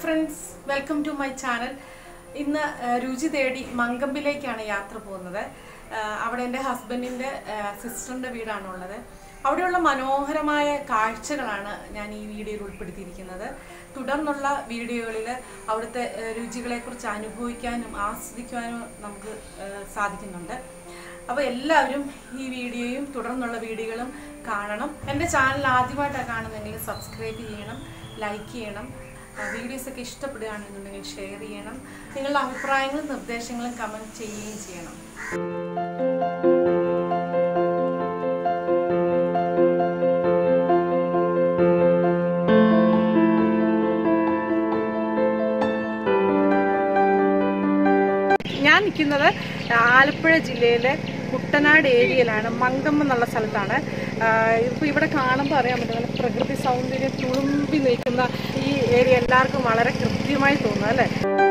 Friends, welcome to my channel. ഇന്ന് രുചി തേടി മങ്കമ്പിലേക്കാണ് യാത്ര പോകുന്നത്. അവിടെ എൻ്റെ ഹസ്ബൻഡിൻ്റെ സിസ്റ്ററിൻ്റെ വീടാണുള്ളത്. അവിടെയുള്ള മനോഹരമായ കാഴ്ചകളാണ് ഞാൻ ഈ വീഡിയോയിൽ ഉൾപ്പെടുത്തിയിരിക്കുന്നത്. തുടർന്നുള്ള വീഡിയോകളിൽ അവിടുത്തെ രുചികളെക്കുറിച്ച് അനുഭവിക്കാനും ആസ്വദിക്കാനും നമുക്ക് സാധിക്കുന്നുണ്ട്. അപ്പോൾ എല്ലാവരും ഈ വീഡിയോയും തുടർന്നുള്ള വീഡിയോകളും കാണണം. എൻ്റെ ചാനൽ ആദ്യമായിട്ടാണ് കാണുന്നതെങ്കിൽ സബ്സ്ക്രൈബ് ചെയ്യണം, ലൈക്ക് ചെയ്യണം. വീഡിയോസൊക്കെ ഇഷ്ടപ്പെടുകയാണെന്നുണ്ടെങ്കിൽ ഷെയർ ചെയ്യണം. നിങ്ങളുടെ അഭിപ്രായങ്ങളും നിർദ്ദേശങ്ങളും കമൻറ്റ് ചെയ്യുകയും ചെയ്യണം. ഞാൻ നിൽക്കുന്നത് ആലപ്പുഴ ജില്ലയിലെ കുട്ടനാട് ഏരിയയിലാണ്. മങ്കം എന്നുള്ള സ്ഥലത്താണ്. ഇപ്പോൾ ഇവിടെ കാണുമ്പോൾ അറിയാൻ പറ്റും, നല്ല പ്രകൃതി സൗന്ദര്യം തുളുമ്പി നിൽക്കുന്ന ഈ ഏരിയ എല്ലാവർക്കും വളരെ കൃത്യമായി തോന്നുന്നു അല്ലേ.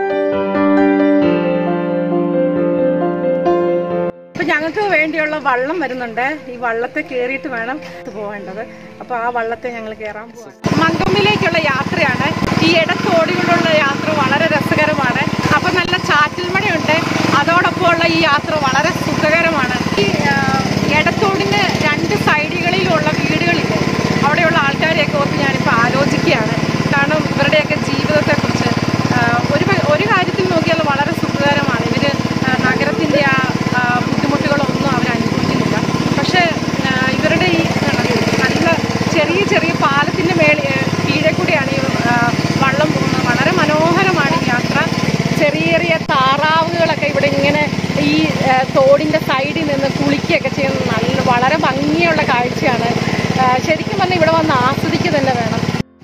അപ്പം ഞങ്ങൾക്ക് വേണ്ടിയുള്ള വള്ളം വരുന്നുണ്ട്. ഈ വള്ളത്തെ കയറിയിട്ട് വേണം പോകേണ്ടത്. അപ്പോൾ ആ വള്ളത്തെ ഞങ്ങൾ കയറാൻ പോകാം. മങ്കമ്മിലേക്കുള്ള യാത്രയാണ്. ഈ ഇടത്തോടികളുള്ള യാത്ര വളരെ രസകരമാണ്. അപ്പം നല്ല ചാറ്റൽ മഴയുണ്ട്. അതോടൊപ്പം ഉള്ള ഈ യാത്ര വളരെ സുഖകരമാണ്. ഈ ഇടത്തോടിന് രണ്ട് സൈഡുകളിലുള്ള വീടുകളില്ലേ, അവിടെയുള്ള ആൾക്കാരെയൊക്കെ ഓർത്ത് ഞാനിപ്പോൾ ആലോചിക്കുകയാണ്. കാരണം ഇവരുടെയൊക്കെ ജീവിതത്തെക്കുറിച്ച് ഒരു കാര്യത്തിൽ നോക്കിയാൽ വളരെ സുഖകരമാണ്. ഇവർ നഗരത്തിൻ്റെ ആ ബുദ്ധിമുട്ടുകളൊന്നും അവർ അനുഭവിക്കുന്നില്ല. പക്ഷേ ഇവരുടെ ഈ നല്ല ചെറിയ ചെറിയ പാലത്തിൻ്റെ കീഴെ കൂടിയാണ് ഈ വള്ളം പോകുന്നത്. വളരെ മനോഹരമാണ് ഈ യാത്ര. ചെറിയ ചെറിയ താറാവുകളൊക്കെ ഇവിടെ ഇങ്ങനെ ഈ തോടിൻ്റെ സൈഡിൽ നിന്ന് കുളിക്കുകയൊക്കെ ചെയ്യുന്ന വളരെ ഭംഗിയുള്ള കാഴ്ചയാണ്. ശരിക്കും പറഞ്ഞാൽ ഇവിടെ വന്ന് ആസ്വദിക്കുക തന്നെ വേണം.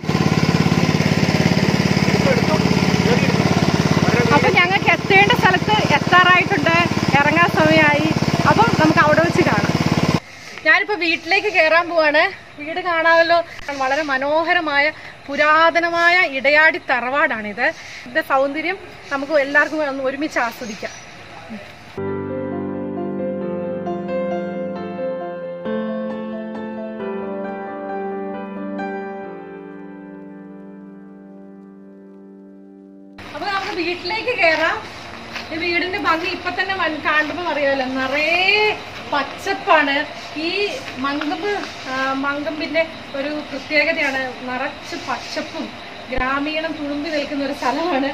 അപ്പം ഞങ്ങൾക്ക് എത്തേണ്ട സ്ഥലത്ത് എത്താറായിട്ടുണ്ട്. ഇറങ്ങാൻ സമയമായി. അപ്പം നമുക്ക് അവിടെ വെച്ച് കാണാം. ഞാനിപ്പോൾ വീട്ടിലേക്ക് കയറാൻ പോവാണ്. വീട് കാണാമല്ലോ. വളരെ മനോഹരമായ പുരാതനമായ ഇടയാടി തറവാടാണിത്. ഇതിൻ്റെ സൗന്ദര്യം നമുക്ക് എല്ലാവർക്കും ഒന്ന് ഒരുമിച്ച് ആസ്വദിക്കാം. അപ്പൊ നമുക്ക് വീട്ടിലേക്ക് കയറാം. ഈ വീടിന്റെ ഭംഗി ഇപ്പൊ തന്നെ കാണുമ്പോൾ അറിയാമല്ലോ, നിറയെ പച്ചപ്പാണ്. ഈ മങ്കമ്പിന്റെ ഒരു പ്രത്യേകതയാണ്, നിറച്ച് പച്ചപ്പും ഗ്രാമീണം തുളുമ്പി നിൽക്കുന്ന ഒരു സ്ഥലമാണ്.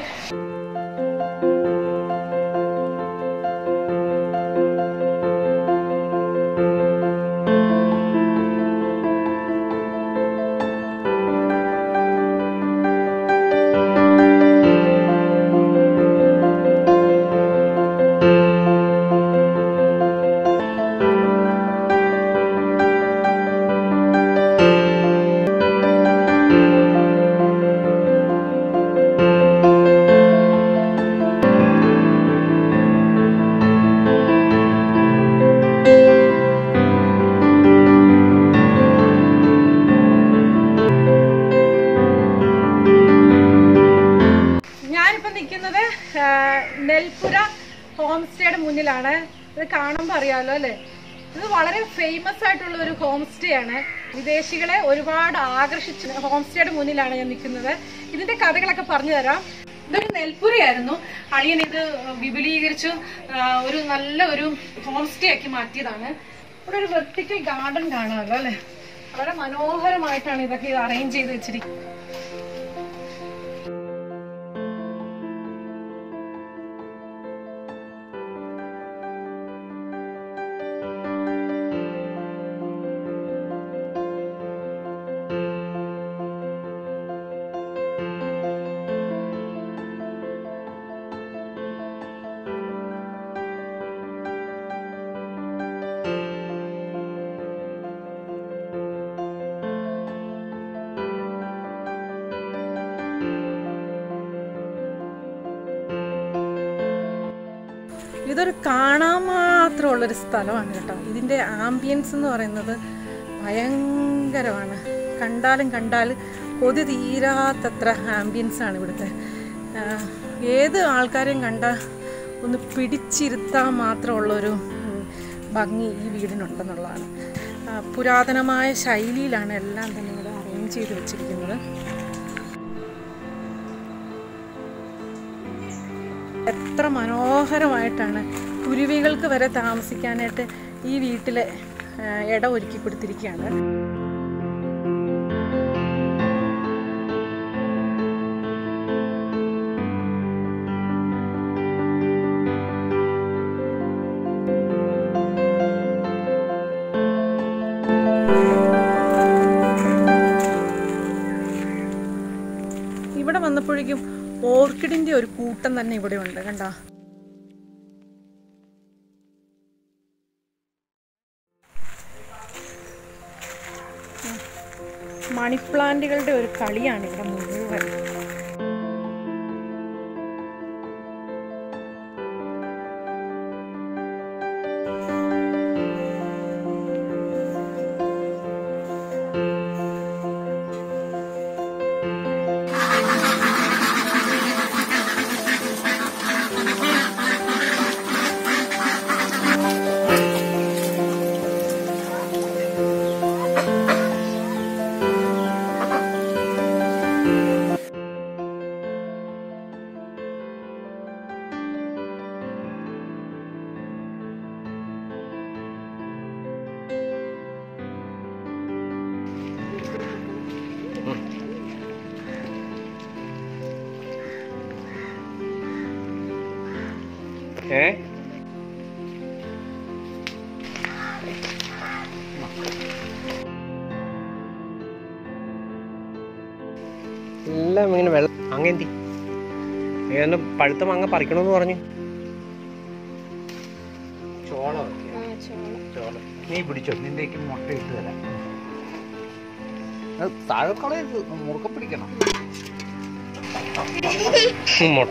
നെൽപ്പുര ഹോം സ്റ്റേയുടെ മുന്നിലാണ്. ഇത് കാണുമ്പോൾ അറിയാമല്ലോ അല്ലേ. ഇത് വളരെ ഫേമസ് ആയിട്ടുള്ള ഒരു ഹോം സ്റ്റേ ആണ്. വിദേശികളെ ഒരുപാട് ആകർഷിച്ച ഹോം സ്റ്റേയുടെ മുന്നിലാണ് ഞാൻ നിൽക്കുന്നത്. ഇതിന്റെ കഥകളൊക്കെ പറഞ്ഞു തരാം. ഇതൊരു നെൽപ്പുരയായിരുന്നു. അളിയൻ ഇത് വിപുലീകരിച്ചു ഒരു നല്ല ഒരു ഹോം സ്റ്റേ ആക്കി മാറ്റിയതാണ്. ഇവിടെ ഒരു വെർട്ടിക്കൽ ഗാർഡൻ കാണാമല്ലോ അല്ലെ. വളരെ മനോഹരമായിട്ടാണ് ഇതൊക്കെ അറേഞ്ച് ചെയ്ത് വെച്ചിരിക്കുന്നത്. ഇതൊരു കാണാൻ മാത്രമുള്ളൊരു സ്ഥലമാണ് കേട്ടോ. ഇതിൻ്റെ ആംബിയൻസ് എന്ന് പറയുന്നത് ഭയങ്കരമാണ്. കണ്ടാൽ കൊതി തീരാത്തത്ര ആംബിയൻസാണ് ഇവിടുത്തെ. ഏത് ആൾക്കാരെയും കണ്ടാൽ ഒന്ന് പിടിച്ചിരുത്താൻ മാത്രമുള്ളൊരു ഭംഗി ഈ വീടിനുണ്ടെന്നുള്ളതാണ്. പുരാതനമായ ശൈലിയിലാണ് എല്ലാം തന്നെ ഇവിടെ അറേഞ്ച് ചെയ്ത് വെച്ചിരിക്കുന്നത്. എത്ര മനോഹരമായിട്ടാണ് കുരുവികൾക്ക് വരെ താമസിക്കാനായിട്ട് ഈ വീട്ടിൽ ഇടം ഒരുക്കി കൊടുത്തിരിക്കുകയാണ്. ഇവിടെ വന്നപ്പോഴേക്കും ഓർക്കിഡിന്റെ ഒരു കൂട്ടം തന്നെ ഇവിടെ ഉണ്ട്, കണ്ടോ? മണിപ്ലാന്റുകളുടെ ഒരു കളിയാണ് ഇവിടെ മുഴുവൻ. എല്ലാം ഇങ്ങനെ വെള്ളം അങ്ങെന്തി ഏതാണ്ട് പഴുത്ത മാങ്ങ പറിക്കണമെന്ന് പറഞ്ഞു. ചോളം നീ പിടിച്ചോ, നിന്റേക്ക് മുട്ട ഇട്ട് തരാം. താഴെ കളയരുത്, മുറുക്കം പിടിക്കണം. മുട്ട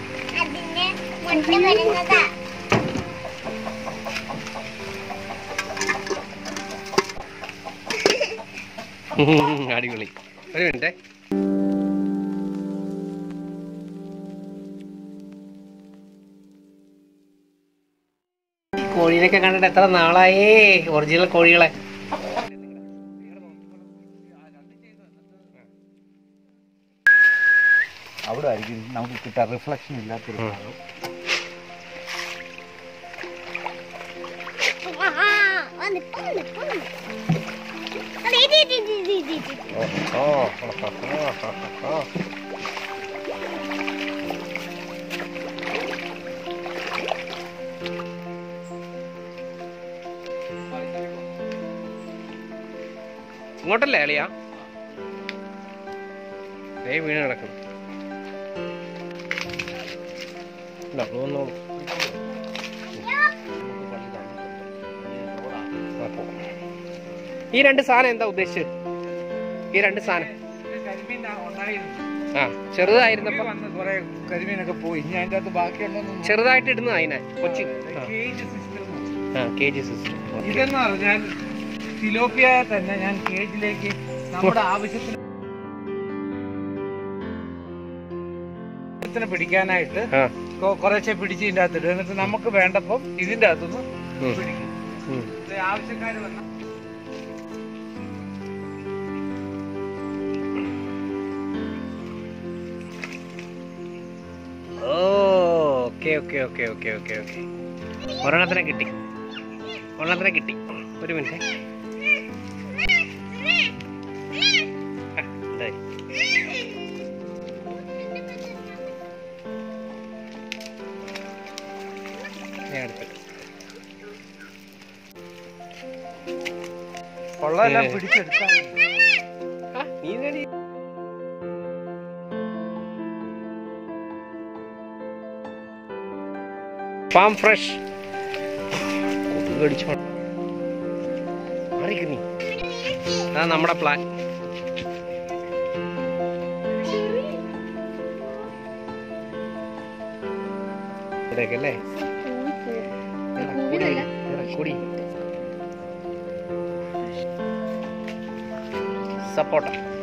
അടിപൊളി. ഒരു മിനിറ്റ്. കോഴീനൊക്കെ കണ്ടിട്ട് എത്ര നാളായേ, ഒറിജിനൽ കോഴികളെ. അവിടെ ആയിരിക്കും നമുക്ക് കിട്ടാൻ റിഫ്ലക്ഷൻ ഇല്ലാത്തൊരു ഭാഗം. ഇങ്ങോട്ടല്ലേ അളിയാ? വീണ് കിടക്കണം. ഈ രണ്ട് സാധനം എന്താ ഉദ്ദേശിച്ചത്? ഈ രണ്ട് സാധനം ചെറുതായിരുന്നപ്പോ കരിമീനൊക്കെ പോയി. ഇനി അതിന്റെ അകത്ത് ബാക്കിയുണ്ടോ? ചെറുതായിട്ട് ഇടുന്നത് അതിനെ കൊച്ചി കേജ് സിസ്റ്റം. ഇതെന്ന് പറഞ്ഞാൽ തിലോപ്പിയ തന്നെ ഞാൻ കേജിലേക്ക് നമ്മുടെ ആവശ്യത്തിന് പിടിക്കാനായിട്ട് കുറേശ്ശെ പിടിച്ച് ഇതിന്റെ അകത്തിടും. എന്നിട്ട് നമുക്ക് വേണ്ടപ്പം ഇതിന്റെ അകത്തുനിന്ന് പിടിക്കും. ആവശ്യക്കാർ വന്ന ഒരെണ്ണത്തിനെ കിട്ടി. ഒരു മിനിറ്റ്. കൊള്ളെല്ലാം പിടിച്ചെടുക്കാൻ ഫാം ഫ്രഷ് നമ്മുടെ പ്ലാൻ. ഇവിടെയൊക്കെ സപ്പോർട്ട